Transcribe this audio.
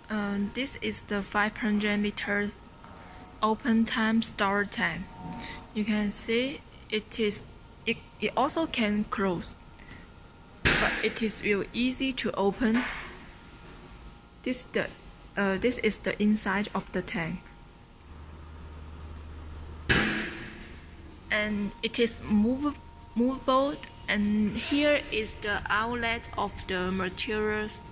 This is the 500-liter open time storage tank. You can see it also can close, but it is real easy to open. This is the inside of the tank, and it is movable. And here is the outlet of the materials